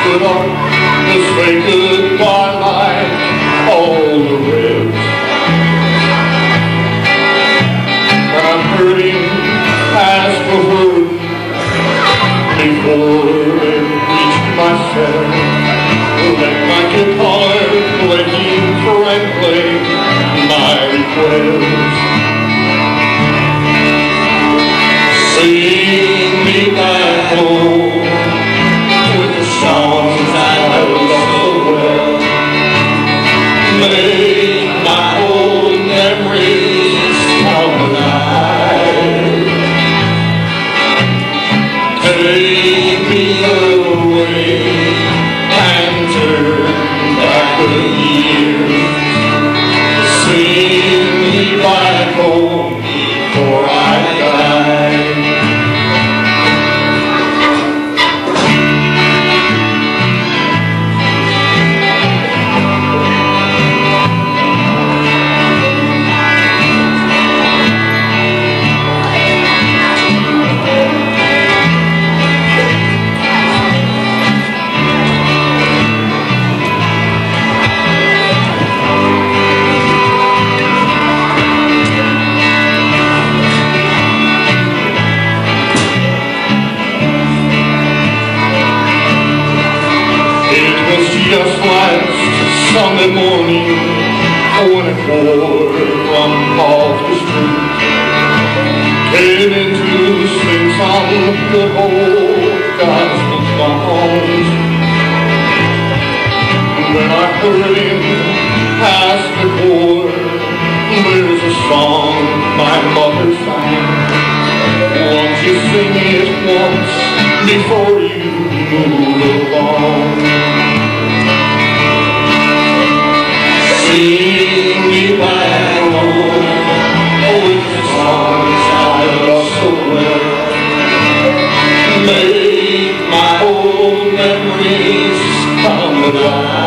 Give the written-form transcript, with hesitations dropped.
stood up to say goodbye like all the rest. And I'm hurting as for her before it reached myself. Let my guitar playing frankly my request. Sing me back home with the songs I love so well. Make my old memories come alive. Take me away and turn back the years. Sing me back home before I die. Just last Sunday morning, when it poured from off the street, came in to sing some good old gospel songs. When I heard him pass the chord, there's a song my mother sang. Won't you sing it once before you move along? Sing me back home with the songs I love so well. Make my old memories come alive.